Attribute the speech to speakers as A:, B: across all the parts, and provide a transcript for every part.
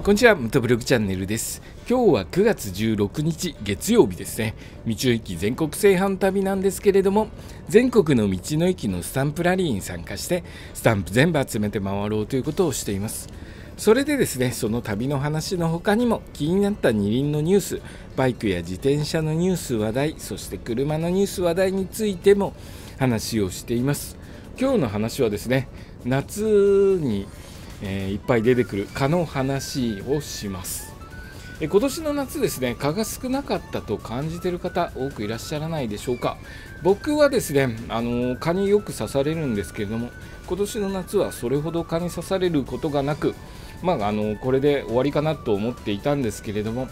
A: こんにちは、ムトブログチャンネルです。今日は9月16日月曜日ですね。道の駅全国制覇旅なんですけれども、全国の道の駅のスタンプラリーに参加してスタンプ全部集めて回ろうということをしています。それでですね、その旅の話の他にも気になった二輪のニュース、バイクや自転車のニュース話題、そして車のニュース話題についても話をしています。今日の話はですね、夏にいっぱい出てくる蚊の話をします。今年の夏ですね、蚊が少なかったと感じている方多くいらっしゃらないでしょうか。僕はですね、蚊によく刺されるんですけれども、今年の夏はそれほど蚊に刺されることがなく、これで終わりかなと思っていたんですけれども、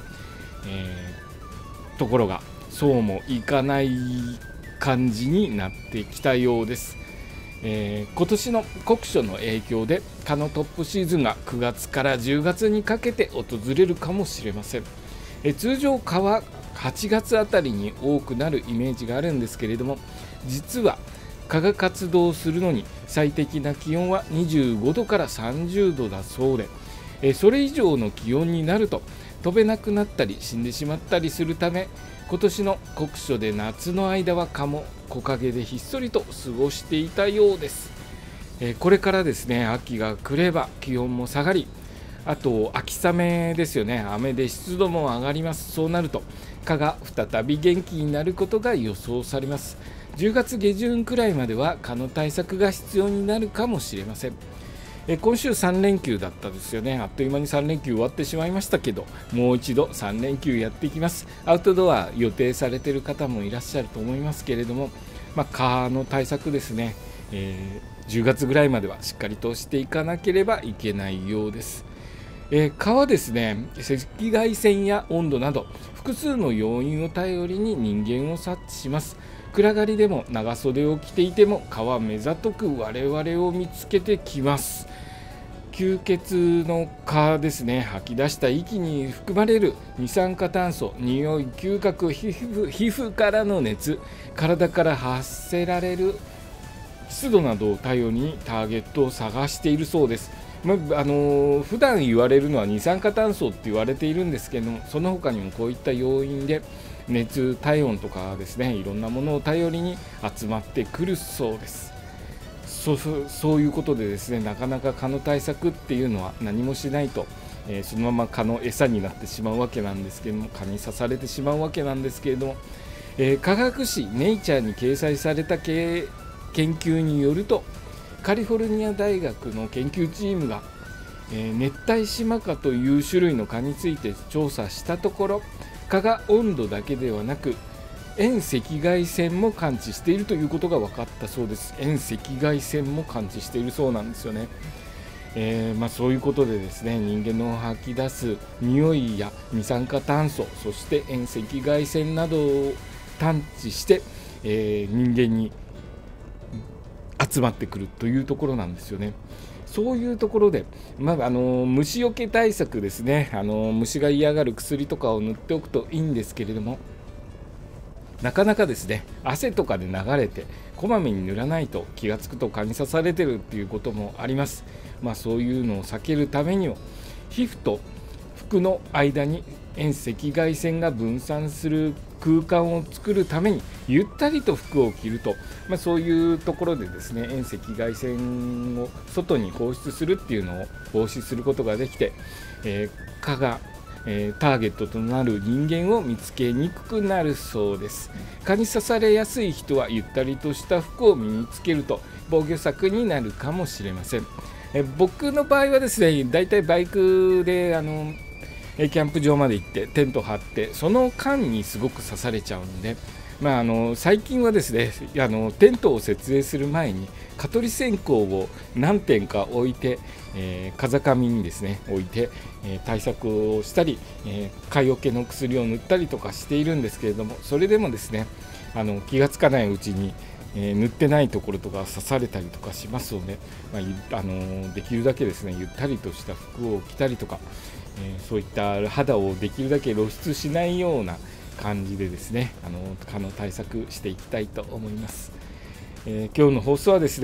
A: ところがそうもいかない感じになってきたようです。今年の酷暑の影響で蚊のトップシーズンが9月から10月にかけて訪れるかもしれません。通常蚊は8月あたりに多くなるイメージがあるんですけれども、実は蚊が活動するのに最適な気温は25度から30度だそうで、それ以上の気温になると飛べなくなったり死んでしまったりするため、今年の酷暑で夏の間は蚊も木陰でひっそりと過ごしていたようです。これからですね、秋が来れば気温も下がり、あと秋雨ですよね、雨で湿度も上がります。そうなると蚊が再び元気になることが予想されます。10月下旬くらいまでは蚊の対策が必要になるかもしれません。今週3連休だったですよね。あっという間に3連休終わってしまいましたけど、もう一度3連休やっていきます。アウトドア予定されている方もいらっしゃると思いますけれども、蚊の対策ですね、10月ぐらいまではしっかりとしていかなければいけないようです。蚊はですね、赤外線や温度など複数の要因を頼りに人間を察知します。暗がりでも長袖を着ていても蚊は目ざとく我々を見つけてきます。吸血の蚊ですね、吐き出した息に含まれる二酸化炭素、匂い、嗅覚、皮膚からの熱、体から発せられる湿度などを頼りにターゲットを探しているそうです。普段言われるのは二酸化炭素って言われているんですけども、その他にもこういった要因で熱、体温とかですね、いろんなものを頼りに集まってくるそうです。そういうことでですね、なかなか蚊の対策っていうのは何もしないと、そのまま蚊の餌になってしまうわけなんですけれども、蚊に刺されてしまうわけなんですけれども、科学誌ネイチャーに掲載された研究によると、カリフォルニア大学の研究チームが、熱帯シマカという種類の蚊について調査したところ、蚊が温度だけではなく遠赤外線も感知しているということが分かったそうです。遠赤外線も感知しているそうなんですよね。そういうことでですね、人間の吐き出す匂いや二酸化炭素、そして遠赤外線などを探知して、人間に集まってくるというところなんですよね。そういうところで、虫除け対策ですね、虫が嫌がる薬とかを塗っておくといいんですけれども、なかなかですね、汗とかで流れてこまめに塗らないと気がつくと蚊に刺されてるっていうこともあります。そういうのを避けるためにも、皮膚と服の間に遠赤外線が分散する空間を作るためにゆったりと服を着ると、そういうところでですね、遠赤外線を外に放出するっていうのを防止することができて、蚊がターゲットとなる人間を見つけにくくなるそうです。蚊に刺されやすい人はゆったりとした服を身につけると防御策になるかもしれません。僕の場合はですね、だいたいバイクでキャンプ場まで行ってテント張って、その間にすごく刺されちゃうんで、最近はですね、テントを設営する前に蚊取り線香を何点か置いて、風上にですね置いて、対策をしたり、蚊よけの薬を塗ったりとかしているんですけれども、それでもですね、気がつかないうちに、塗ってないところとか刺されたりとかしますので、できるだけですね、ゆったりとした服を着たりとか、そういった肌をできるだけ露出しないような感じでですね、蚊の対策していきたいと思います。今日の放送はですね、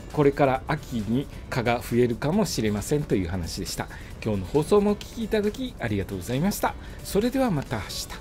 A: これから秋に蚊が増えるかもしれませんという話でした。今日の放送もお聞きいただきありがとうございました。それではまた明日。